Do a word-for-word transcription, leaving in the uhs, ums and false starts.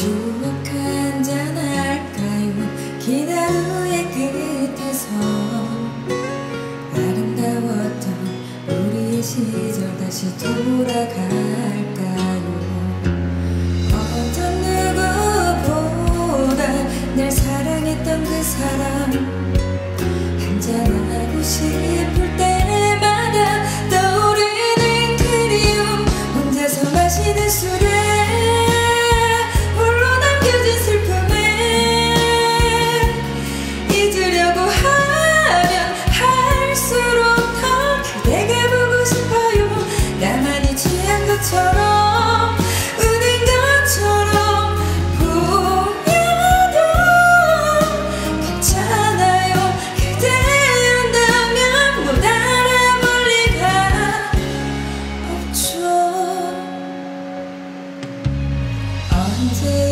추억 한잔할까요? 기다림의 끝에서 아름다웠던 우리의 시절 다시 돌아갈까요? 어떤 누구보다 날 사랑했던 그 사람 한잔하고 싶을 때마다 떠오르는 그리움, 혼자서 마시는 술에 홀로 남겨진 슬픔에 잊으려고 하면 할수록 더 그대가 보고 싶어요. 나만이 취한 것처럼 우는 것처럼 보여도 괜찮아요. 그대였다면 못 알아볼 리가 없죠. 언제